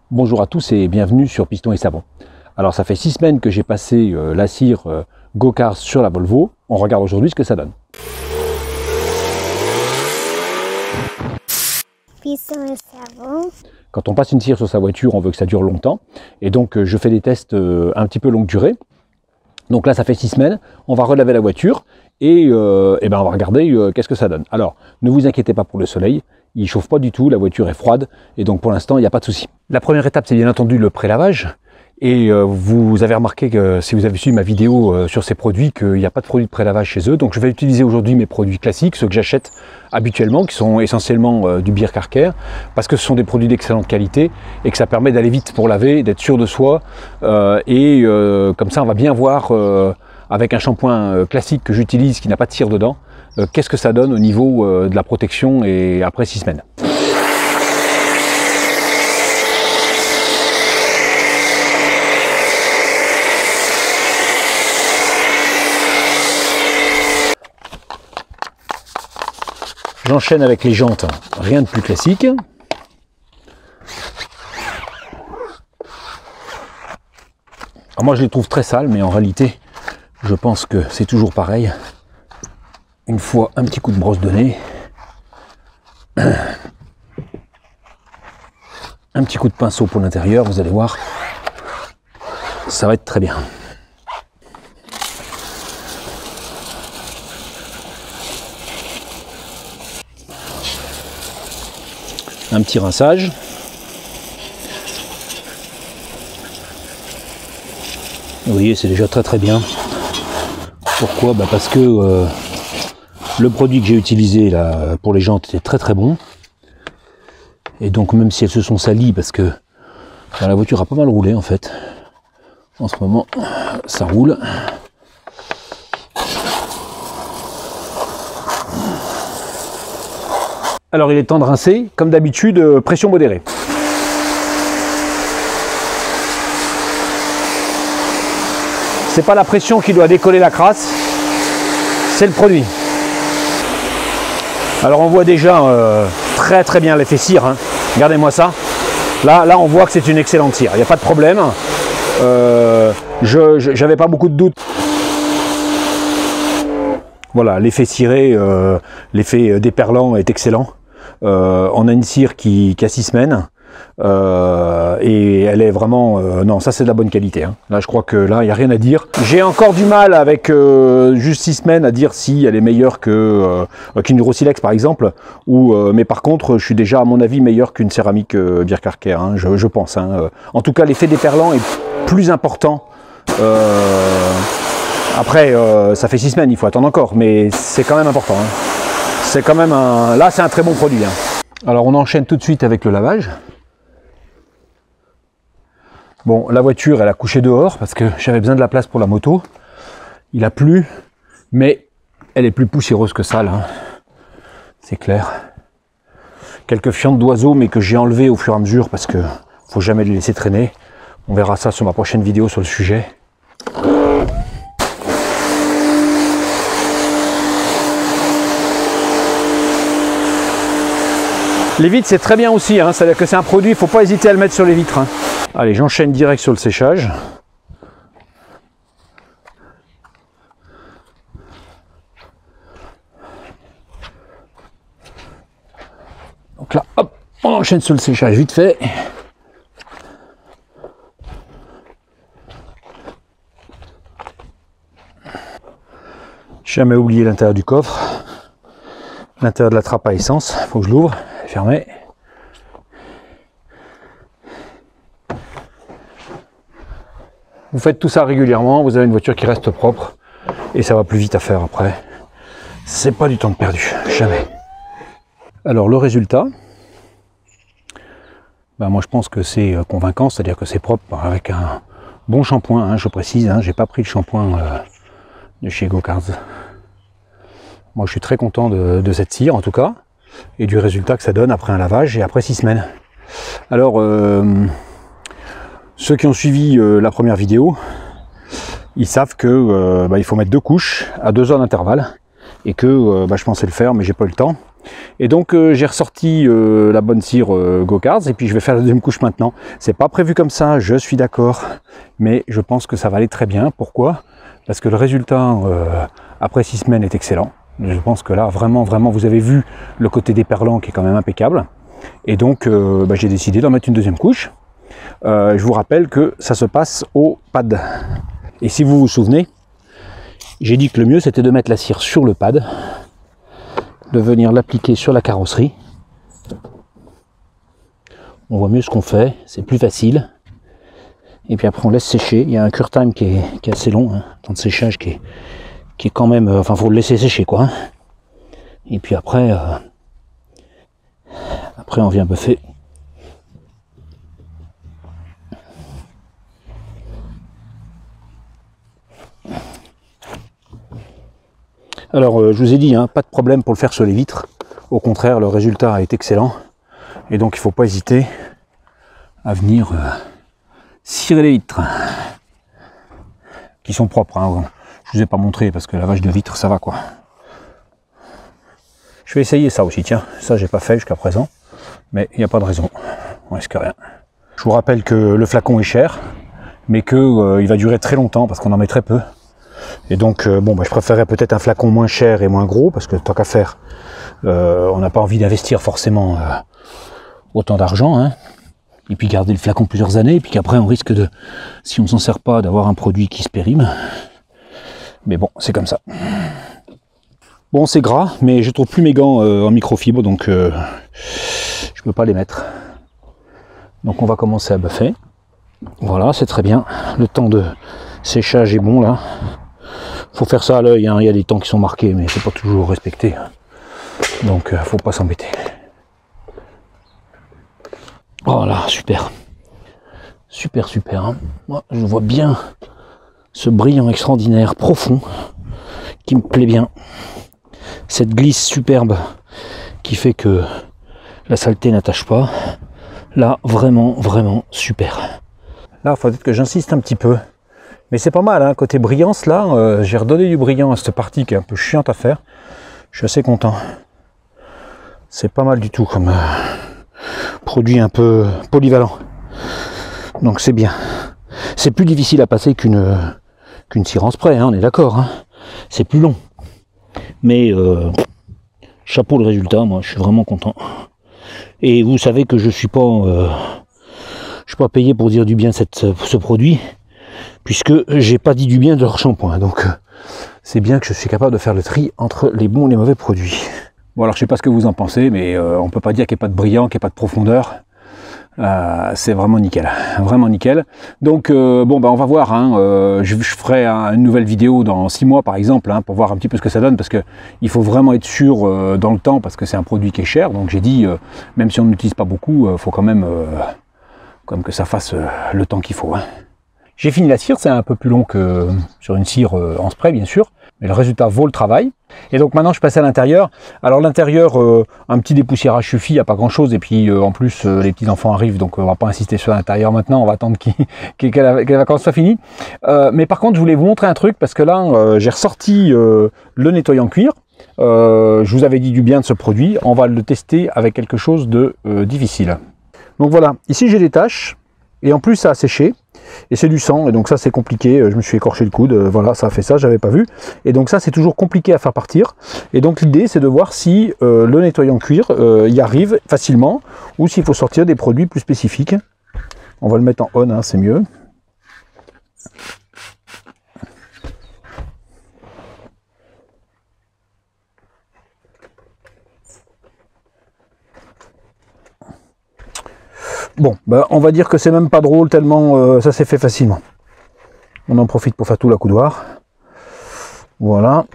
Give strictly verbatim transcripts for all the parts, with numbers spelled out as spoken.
Bonjour à tous et bienvenue sur Piston et Savon. Alors ça fait six semaines que j'ai passé euh, la cire euh, Go-Cars sur la Volvo. On regarde aujourd'hui ce que ça donne. Piston et Savon. Quand on passe une cire sur sa voiture, on veut que ça dure longtemps. Et donc euh, je fais des tests euh, un petit peu longue durée. Donc là ça fait six semaines, on va relaver la voiture et, euh, et ben on va regarder euh, qu'est-ce que ça donne. Alors ne vous inquiétez pas pour le soleil. Il ne chauffe pas du tout, la voiture est froide et donc pour l'instant il n'y a pas de souci. La première étape c'est bien entendu le pré-lavage et euh, vous avez remarqué que si vous avez suivi ma vidéo euh, sur ces produits qu'il n'y a pas de produit de pré-lavage chez eux. Donc je vais utiliser aujourd'hui mes produits classiques, ceux que j'achète habituellement, qui sont essentiellement euh, du Beer Car Care, parce que ce sont des produits d'excellente qualité et que ça permet d'aller vite pour laver, d'être sûr de soi euh, et euh, comme ça on va bien voir euh, avec un shampoing euh, classique que j'utilise qui n'a pas de cire dedans, Euh, qu'est-ce que ça donne au niveau euh, de la protection et après six semaines. J'enchaîne avec les jantes, rien de plus classique. Alors moi je les trouve très sales, mais en réalité je pense que c'est toujours pareil. Une fois un petit coup de brosse de nez, un petit coup de pinceau pour l'intérieur, vous allez voir, ça va être très bien. Un petit rinçage. Vous voyez, c'est déjà très très bien. Pourquoi? Bah parce que euh, le produit que j'ai utilisé là pour les jantes était très très bon. Et donc même si elles se sont salies, parce que bah, la voiture a pas mal roulé en fait. En ce moment, ça roule. Alors il est temps de rincer, comme d'habitude, euh, pression modérée. C'est pas la pression qui doit décoller la crasse, c'est le produit. Alors on voit déjà euh, très très bien l'effet cire, hein. Regardez-moi ça. Là, là on voit que c'est une excellente cire, il n'y a pas de problème. Euh, je n'avais pas beaucoup de doutes. Voilà, l'effet ciré, euh, l'effet déperlant est excellent. Euh, on a une cire qui, qui a six semaines. Euh, et elle est vraiment euh, non, ça c'est de la bonne qualité, hein. Là je crois que là il n'y a rien à dire. J'ai encore du mal avec euh, juste six semaines à dire si elle est meilleure que euh, qu'une Durosilex par exemple, ou euh, mais par contre je suis déjà à mon avis meilleur qu'une céramique euh, Beer Car Care, hein, je, je pense, hein. En tout cas l'effet déperlant est plus important. euh, après euh, ça fait six semaines, il faut attendre encore, mais c'est quand même important, hein. C'est quand même un, là c'est un très bon produit, hein. Alors on enchaîne tout de suite avec le lavage. Bon, la voiture, elle a couché dehors parce que j'avais besoin de la place pour la moto. Il a plu, mais elle est plus poussiéreuse que ça, là. C'est clair. Quelques fientes d'oiseaux, mais que j'ai enlevées au fur et à mesure parce que faut jamais les laisser traîner. On verra ça sur ma prochaine vidéo sur le sujet. Les vitres, c'est très bien aussi, hein. C'est-à-dire que c'est un produit, il ne faut pas hésiter à le mettre sur les vitres, hein. Allez, j'enchaîne direct sur le séchage. Donc là, hop, on enchaîne sur le séchage vite fait. Jamais oublié l'intérieur du coffre, l'intérieur de la trappe à essence. Il faut que je l'ouvre, fermé. Vous faites tout ça régulièrement, vous avez une voiture qui reste propre et ça va plus vite à faire après. C'est pas du temps de perdu, jamais. Alors le résultat, ben moi je pense que c'est convaincant, c'est-à-dire que c'est propre avec un bon shampoing, hein, je précise, hein, j'ai pas pris le shampoing euh, de chez Go-Cars. Moi je suis très content de, de cette cire en tout cas et du résultat que ça donne après un lavage et après six semaines. Alors euh, ceux qui ont suivi euh, la première vidéo, ils savent que euh, bah, il faut mettre deux couches à deux heures d'intervalle et que euh, bah, je pensais le faire mais j'ai pas eu le temps. Et donc euh, j'ai ressorti euh, la bonne cire euh, Go-Karts et puis je vais faire la deuxième couche maintenant. C'est pas prévu comme ça, je suis d'accord, mais je pense que ça va aller très bien. Pourquoi? Parce que le résultat euh, après six semaines est excellent. Je pense que là, vraiment, vraiment, vous avez vu le côté déperlant qui est quand même impeccable. Et donc, euh, bah, j'ai décidé d'en mettre une deuxième couche. Euh, je vous rappelle que ça se passe au pad. Et si vous vous souvenez, j'ai dit que le mieux, c'était de mettre la cire sur le pad, de venir l'appliquer sur la carrosserie. On voit mieux ce qu'on fait, c'est plus facile. Et puis après, on laisse sécher. Il y a un cure time qui est, qui est assez long, hein, temps de séchage qui est... qui est quand même, euh, enfin faut le laisser sécher quoi. Hein. Et puis après, euh, après on vient buffer. Alors euh, je vous ai dit, hein, pas de problème pour le faire sur les vitres. Au contraire, le résultat est excellent. Et donc il ne faut pas hésiter à venir euh, cirer les vitres. Qui sont propres, hein. Je vous ai pas montré parce que lavage de vitre ça va quoi. Je vais essayer ça aussi, tiens, ça j'ai pas fait jusqu'à présent, mais il n'y a pas de raison, on risque rien. Je vous rappelle que le flacon est cher, mais que euh, il va durer très longtemps parce qu'on en met très peu. Et donc euh, bon bah, je préférerais peut-être un flacon moins cher et moins gros parce que tant qu'à faire, euh, on n'a pas envie d'investir forcément euh, autant d'argent, hein. Et puis garder le flacon plusieurs années, et puis qu'après on risque de, si on s'en sert pas, d'avoir un produit qui se périme. Mais bon, c'est comme ça. Bon, c'est gras, mais je trouve plus mes gants euh, en microfibre, donc euh, je peux pas les mettre. Donc on va commencer à buffer. Voilà, c'est très bien. Le temps de séchage est bon là. Faut faire ça à l'œil, hein. Il y a des temps qui sont marqués, mais c'est pas toujours respecté. Donc euh, faut pas s'embêter. Voilà, super. Super, super. Hein. Moi, je vois bien ce brillant extraordinaire, profond, qui me plaît bien. Cette glisse superbe qui fait que la saleté n'attache pas. Là, vraiment, vraiment super. Là, il faut peut-être que j'insiste un petit peu. Mais c'est pas mal, hein. Côté brillance, là, euh, j'ai redonné du brillant à cette partie qui est un peu chiante à faire. Je suis assez content. C'est pas mal du tout comme euh, produit un peu polyvalent. Donc c'est bien. C'est plus difficile à passer qu'une qu'une cire en spray, hein, on est d'accord. Hein. C'est plus long. Mais euh, chapeau le résultat, moi je suis vraiment content. Et vous savez que je suis pas euh, je suis pas payé pour dire du bien de cette, ce produit, puisque j'ai pas dit du bien de leur shampoing. Donc c'est bien que je suis capable de faire le tri entre les bons et les mauvais produits. Bon alors je sais pas ce que vous en pensez, mais euh, on peut pas dire qu'il n'y ait pas de brillant, qu'il n'y ait pas de profondeur. Euh, c'est vraiment nickel, vraiment nickel. Donc euh, bon bah on va voir, hein, euh, je, je ferai un, une nouvelle vidéo dans six mois par exemple, hein, pour voir un petit peu ce que ça donne, parce que il faut vraiment être sûr euh, dans le temps, parce que c'est un produit qui est cher. Donc j'ai dit, euh, même si on n'utilise pas beaucoup, il euh, faut quand même, euh, quand même que ça fasse euh, le temps qu'il faut. Hein. J'ai fini la cire, c'est un peu plus long que sur une cire euh, en spray bien sûr, mais le résultat vaut le travail. Et donc maintenant je passe à l'intérieur. Alors l'intérieur, euh, un petit dépoussiérage suffit, il n'y a pas grand chose. Et puis euh, en plus euh, les petits enfants arrivent, donc euh, on va pas insister sur l'intérieur maintenant, on va attendre qu qu que, la, que la vacance soit finie. Euh, mais par contre je voulais vous montrer un truc, parce que là euh, j'ai ressorti euh, le nettoyant cuir. Euh, je vous avais dit du bien de ce produit, on va le tester avec quelque chose de euh, difficile. Donc voilà, ici j'ai des taches, et en plus ça a séché. Et c'est du sang, et donc ça c'est compliqué, je me suis écorché le coude, voilà, ça a fait ça, j'avais pas vu. Et donc ça c'est toujours compliqué à faire partir. Et donc l'idée c'est de voir si euh, le nettoyant cuir euh, y arrive facilement, ou s'il faut sortir des produits plus spécifiques. On va le mettre en on, hein, c'est mieux. Bon, bah, on va dire que c'est même pas drôle tellement euh, ça s'est fait facilement. On en profite pour faire tout l'accoudoir. Voilà.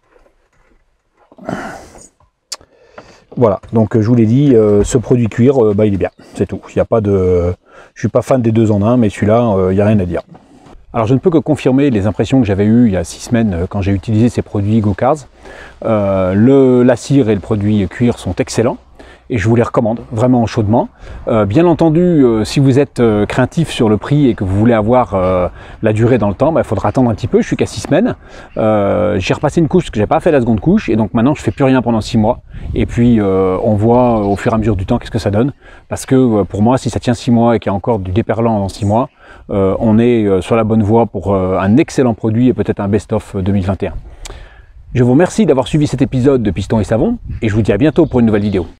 Voilà, donc je vous l'ai dit, euh, ce produit cuir, euh, bah, il est bien, c'est tout. Il n'y a pas de... Je suis pas fan des deux en un, mais celui-là, euh, il n'y a rien à dire. Alors je ne peux que confirmer les impressions que j'avais eues il y a six semaines quand j'ai utilisé ces produits Go-Karts. Euh, le, la cire et le produit cuir sont excellents. et je vous les recommande vraiment chaudement. Euh, bien entendu, euh, si vous êtes euh, craintif sur le prix et que vous voulez avoir euh, la durée dans le temps, il bah, faudra attendre un petit peu. Je suis qu'à six semaines. Euh, j'ai repassé une couche parce que j'ai pas fait la seconde couche et donc maintenant je fais plus rien pendant six mois. Et puis euh, on voit euh, au fur et à mesure du temps qu'est-ce que ça donne. Parce que euh, pour moi, si ça tient six mois et qu'il y a encore du déperlant dans six mois, euh, on est euh, sur la bonne voie pour euh, un excellent produit et peut-être un best-of deux mille vingt et un. Je vous remercie d'avoir suivi cet épisode de Piston et Savon et je vous dis à bientôt pour une nouvelle vidéo.